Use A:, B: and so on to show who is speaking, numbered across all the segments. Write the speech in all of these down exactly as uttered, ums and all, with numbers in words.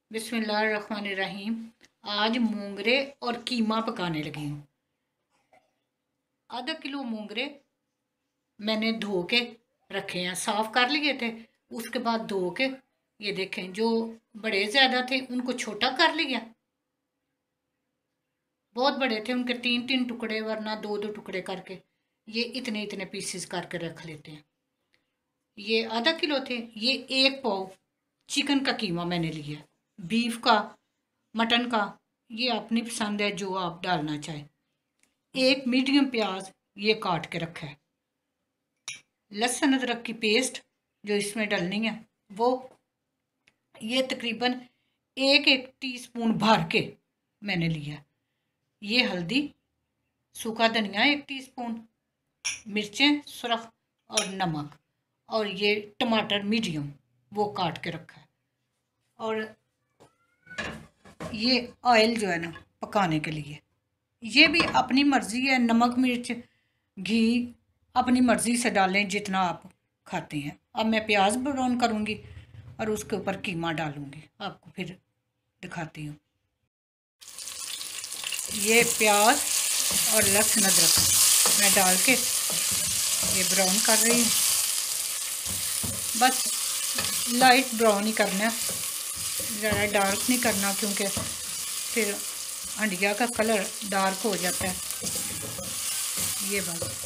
A: बिस्मिल्लाहिर्रहमानिर्रहीम। आज मोंगरे और कीमा पकाने लगी हूँ। आधा किलो मोंगरे मैंने धो के रखे हैं, साफ कर लिए थे। उसके बाद धो के ये देखें, जो बड़े ज़्यादा थे उनको छोटा कर लिया। बहुत बड़े थे उनके तीन तीन टुकड़े, वरना दो दो टुकड़े करके ये इतने इतने पीसेस करके रख लेते हैं। ये आधा किलो थे। ये एक पाव चिकन का कीमा मैंने लिया, बीफ का, मटन का, ये अपनी पसंद है जो आप डालना चाहें। एक मीडियम प्याज ये काट के रखा है। लहसुन अदरक की पेस्ट जो इसमें डालनी है वो ये तकरीबन एक एक टीस्पून भर के मैंने लिया। ये हल्दी, सूखा धनिया एक टीस्पून, मिर्चें सुरख और नमक, और ये टमाटर मीडियम वो काट के रखा है। और ये ऑयल जो है ना पकाने के लिए, ये भी अपनी मर्ज़ी है। नमक मिर्च घी अपनी मर्ज़ी से डालें जितना आप खाते हैं। अब मैं प्याज ब्राउन करूँगी और उसके ऊपर कीमा डालूँगी, आपको फिर दिखाती हूँ। ये प्याज और लहसुन अदरक मैं डाल के ये ब्राउन कर रही हूँ। बस लाइट ब्राउन ही करना है, ज़्यादा डार्क नहीं करना, क्योंकि फिर हंडिया का कलर डार्क हो जाता है। ये बस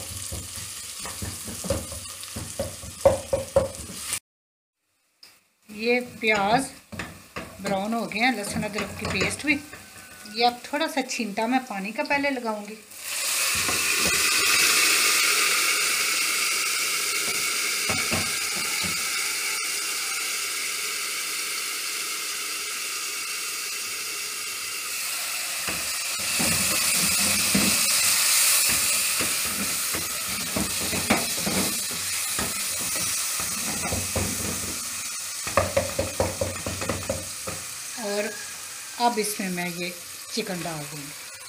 A: ये प्याज ब्राउन हो गए हैं, लहसुन अदरक की पेस्ट भी। ये अब थोड़ा सा छींटा मैं पानी का पहले लगाऊंगी। और अब इसमें मैं ये चिकन डाल दूँगी।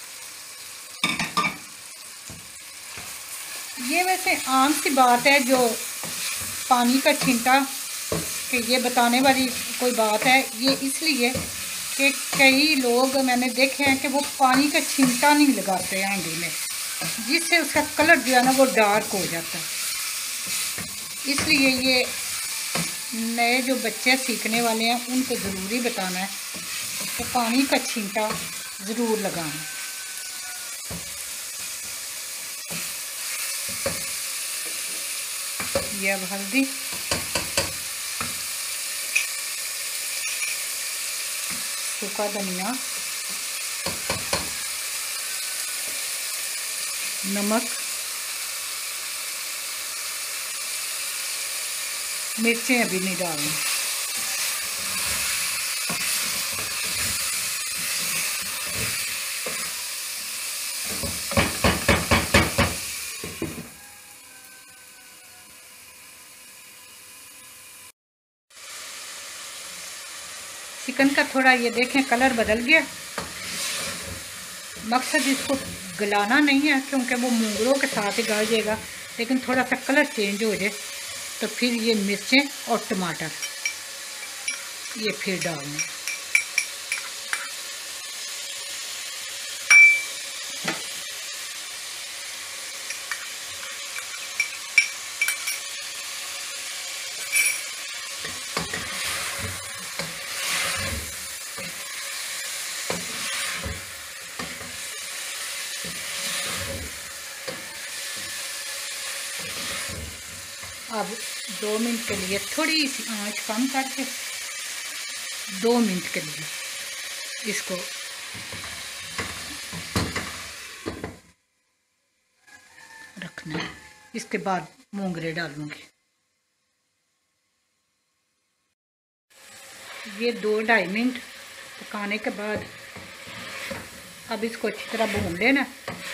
A: ये वैसे आम सी बात है, जो पानी का छींटा कि ये बताने वाली कोई बात है। ये इसलिए कि कई लोग मैंने देखे हैं कि वो पानी का छींटा नहीं लगाते हैं हांडी में, जिससे उसका कलर जो है ना वो डार्क हो जाता है। इसलिए ये नए जो बच्चे सीखने वाले हैं उनको ज़रूरी बताना है तो पानी का छींटा ज़रूर लगाना। ये अब हल्दी, सूखा धनिया, नमक, मिर्चें अभी नहीं डालनी। चिकन का थोड़ा ये देखें कलर बदल गया। मकसद इसको गलाना नहीं है, क्योंकि वो मोंगरों के साथ ही गल जाएगा, लेकिन थोड़ा सा कलर चेंज हो जाए तो फिर ये मिर्चें और टमाटर ये फिर डालना। अब दो मिनट के लिए थोड़ी सी आंच कम करके दो मिनट के लिए इसको रखना है। इसके बाद मोंगरे डालूंगी। ये दो ढाई मिनट पकाने के बाद अब इसको अच्छी तरह भून लेना।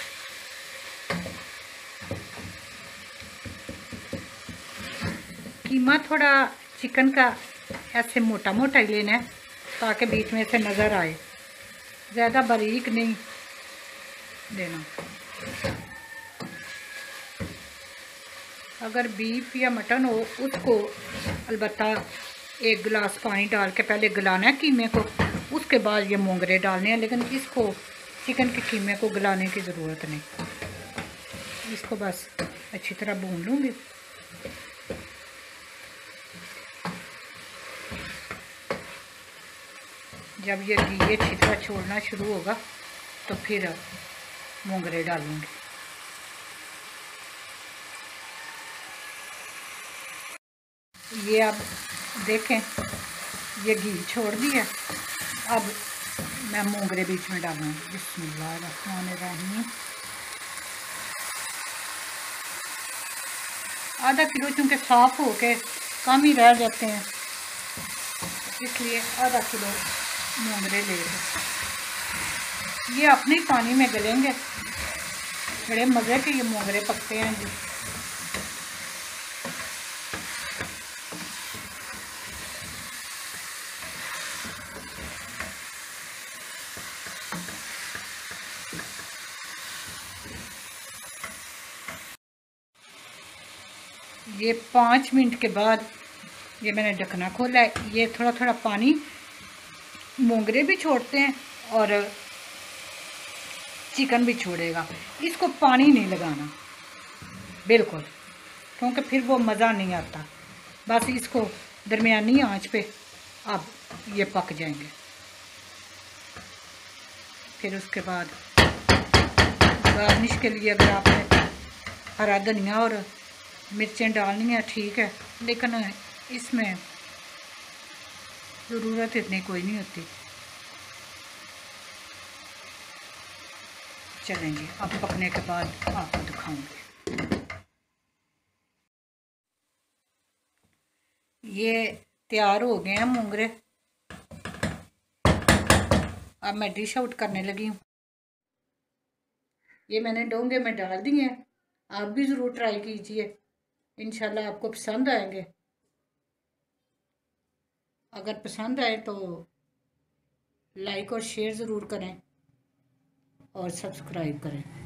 A: कीमा थोड़ा चिकन का ऐसे मोटा मोटा ही लेना है ताकि बीच में से नज़र आए, ज़्यादा बारीक नहीं लेना। अगर बीफ या मटन हो उसको अलबत्ता एक गिलास पानी डाल के पहले गलाना है कीमे को, उसके बाद ये मोंगरे डालने हैं। लेकिन इसको चिकन के कीमे को गलाने की ज़रूरत नहीं, इसको बस अच्छी तरह भून लूँगी। जब ये घी अच्छी तरह छोड़ना शुरू होगा तो फिर मोंगरे डालूँगी। ये अब देखें ये घी छोड़ दिया। अब मैं मोंगरे बीच में डालूँगी। बिस्मिल्लाहिर्रहमानिर्रहीम। आधा किलो चूँकि साफ़ हो के कम ही रह जाते हैं, इसलिए आधा किलो मोंगरे ले लें। ये अपने ही पानी में गलेंगे, बड़े मज़े के ये मोंगरे पकते हैं जी। ये पाँच मिनट के बाद ये मैंने ढकना खोला है। ये थोड़ा थोड़ा पानी मोंगरे भी छोड़ते हैं और चिकन भी छोड़ेगा। इसको पानी नहीं लगाना बिल्कुल, क्योंकि फिर वो मज़ा नहीं आता। बस इसको दरमियानी आंच पे अब ये पक जाएंगे। फिर उसके बाद गार्निश के लिए अगर आपने हरा धनिया और मिर्चें डालनी है ठीक है, लेकिन इसमें ज़रूरत इतनी कोई नहीं होती। चलेंगे अब पकने के बाद आपको दिखाऊंगी। ये तैयार हो गए हैं मोंगरे। अब मैं डिश आउट करने लगी हूँ। ये मैंने डोंगे में डाल दिए हैं, आप भी ज़रूर ट्राई कीजिए, इंशाल्लाह आपको पसंद आएंगे। अगर पसंद आए तो लाइक और शेयर ज़रूर करें और सब्सक्राइब करें।